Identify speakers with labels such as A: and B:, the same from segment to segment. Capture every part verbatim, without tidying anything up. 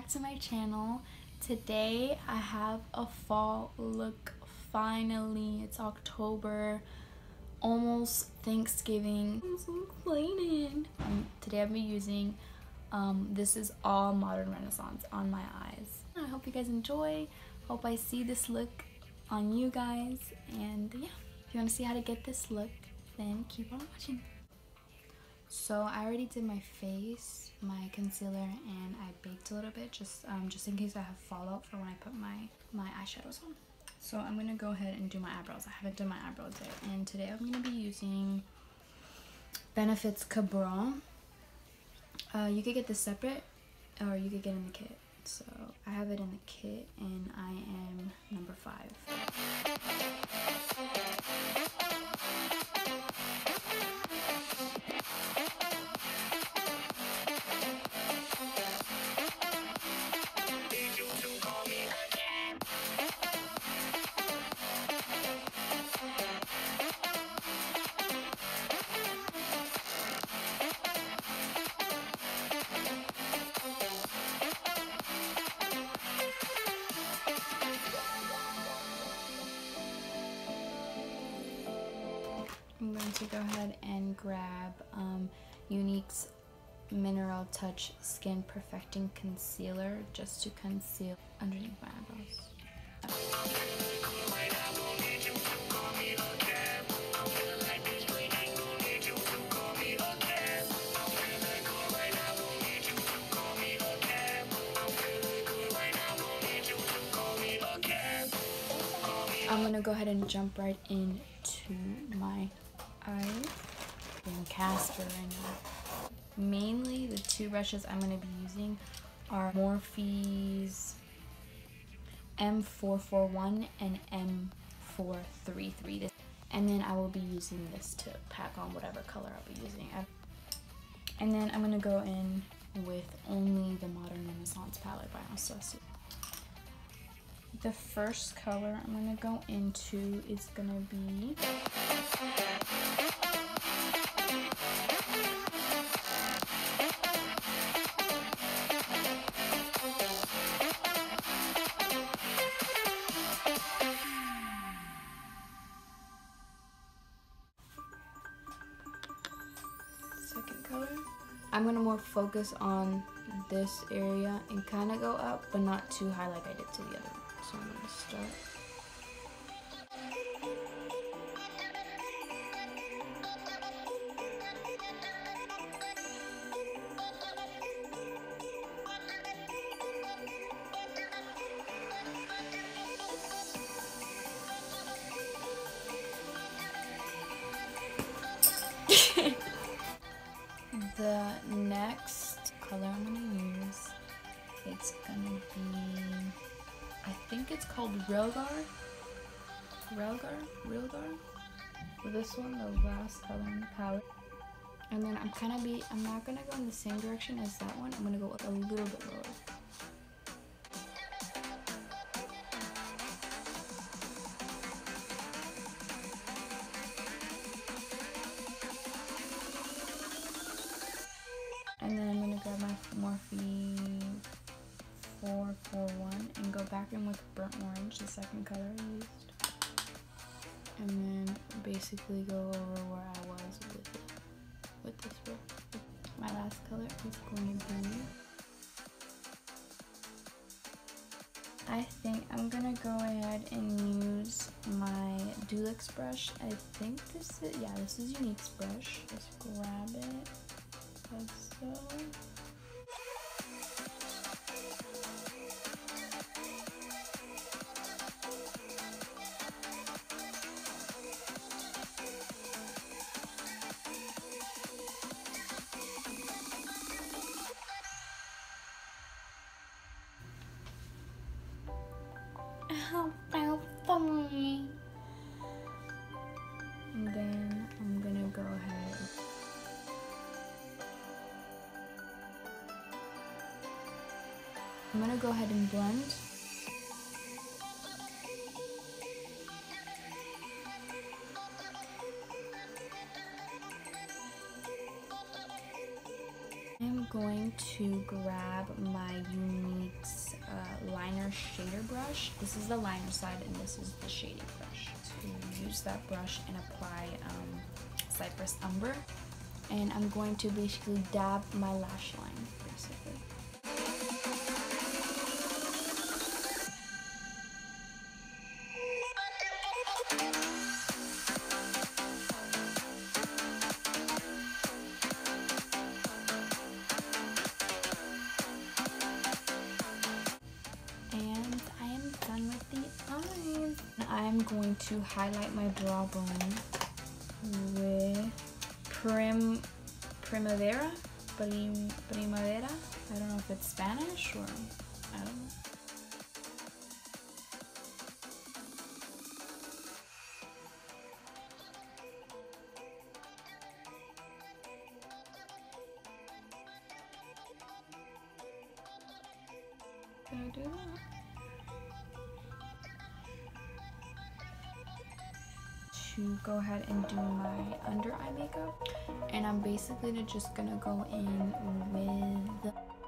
A: back to my channel. Today I have a fall look. Finally, it's October, almost Thanksgiving. I'm so excited. Um, today I'll be using um, This Is All Modern Renaissance on my eyes. I hope you guys enjoy. Hope I see this look on you guys. And yeah, if you want to see how to get this look, then keep on watching. So I already did my face, my concealer, and I baked a little bit just um, just in case I have fallout for when I put my, my eyeshadows on. So I'm going to go ahead and do my eyebrows. I haven't done my eyebrows yet. And today I'm going to be using Benefit's Cabral. Uh, you could get this separate or you could get in the kit. So I have it in the kit and I am number five. I'm going to go ahead and grab um, Younique's Mineral Touch Skin Perfecting Concealer just to conceal underneath my eyebrows. I'm going to go ahead and jump right into my eyes. I'm Casper right now. Mainly the two brushes I'm going to be using are Morphe's M four forty-one and M four thirty-three. And then I will be using this to pack on whatever color I'll be using. And then I'm going to go in with only the Modern Renaissance palette by Anastasia. The first color I'm going to go into is going to be second color. I'm going to more focus on this area and kind of go up, but not too high like I did to the other one. So I'm going to start. The next color I'm going to use, it's going to be, I think it's called Realgar. Realgar? Realgar? This one, the last color in the palette. And then I'm kind of be, I'm not going to go in the same direction as that one. I'm going to go a little bit lower. And then I'm going to grab my Morphe four forty-one and go back in with Burnt Orange, the second color I used. And then basically go over where I was with it, with this one. My last color is going to be, I think I'm going to go ahead and use my Dulux brush. I think this is, yeah, this is Younique's brush. Just grab it. Like so. How about funny? And then I'm gonna go ahead. I'm gonna go ahead and blend. I'm I'm going to grab my Younique's uh, liner shader brush. This is the liner side and this is the shading brush. To use that brush and apply um, Cypress Umber. And I'm going to basically dab my lash line, basically. And I am done with the eyes. I'm going to highlight my brow bone with Prim Primavera, Prim, Primavera. I don't know if it's Spanish or I don't know. Gonna do that. To go ahead and do my under eye makeup, and I'm basically just gonna go in with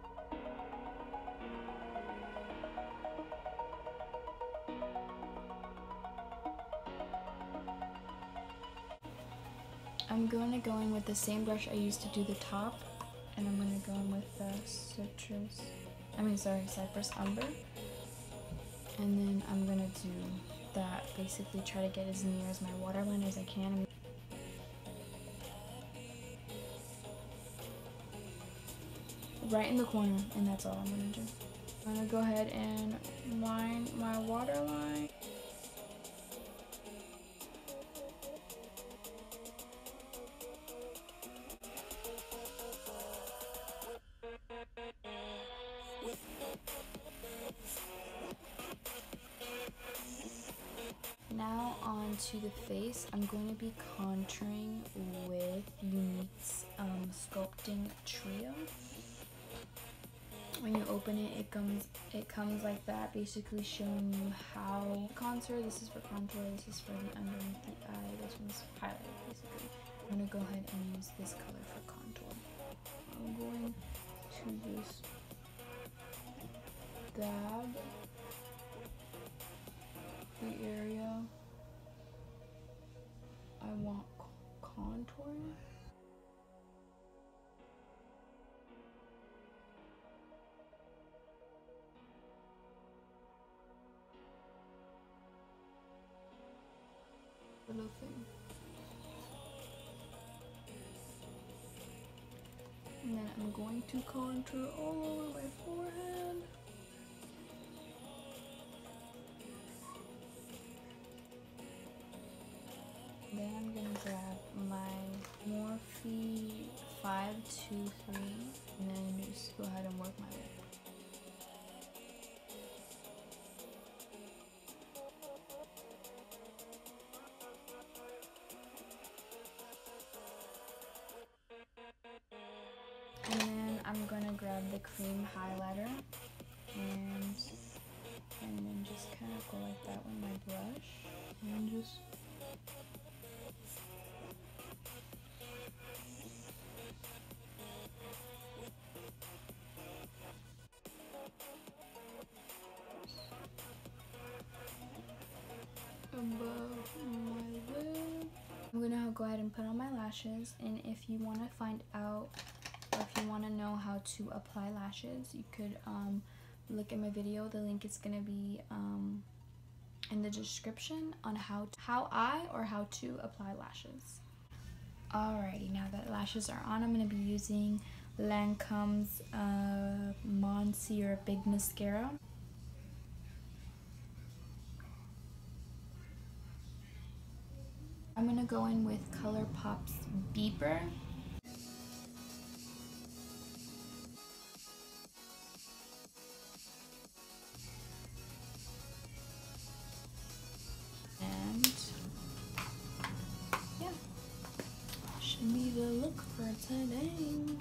A: I'm going to go in with the same brush I used to do the top, and I'm going to go in with the citrus I mean sorry Cypress Umber, and then I'm gonna do that, basically try to get as near as my waterline as I can. Right in the corner, and that's all I'm gonna do. I'm gonna go ahead and line my waterline. Now on to the face. I'm going to be contouring with Younique's um, Sculpting Trio. When you open it, it comes it comes like that, basically showing you how contour. This is for contour, this is for the underneath the eye, this one's highlight, basically. I'm going to go ahead and use this color for contour. I'm going to just dab the area I want contour. Little thing. And then I'm going to contour all over my forehead. Then I'm gonna grab my Morphe five two three and then just go ahead and work my way. And then I'm gonna grab the cream highlighter and and then just kind of go like that with my brush and just above my lid. I'm gonna go ahead and put on my lashes, and if you want to find out or if you want to know how to apply lashes, you could um, look at my video. The link is gonna be um, in the description on how to, how I or how to apply lashes. Alrighty, now that lashes are on, I'm gonna be using Lancome's uh, Monsieur Big Mascara. I'm gonna go in with ColourPop's Beeper. And yeah, should be the look for today.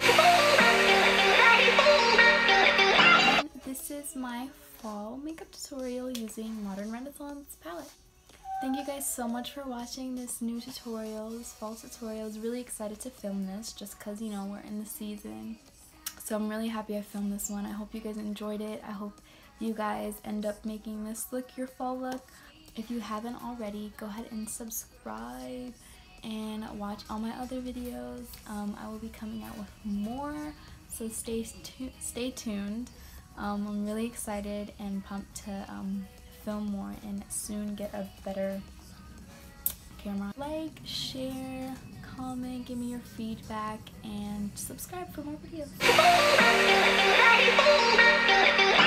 A: And this is my fall makeup tutorial using Modern Renaissance palette. Thank you guys so much for watching this new tutorial, this fall tutorial. I was really excited to film this just because, you know, we're in the season. So I'm really happy I filmed this one. I hope you guys enjoyed it. I hope you guys end up making this look your fall look. If you haven't already, go ahead and subscribe and watch all my other videos. Um, I will be coming out with more, so stay tu stay tuned. Um, I'm really excited and pumped to um, film more and soon get a better camera. Like, share, comment, give me your feedback, and subscribe for more videos.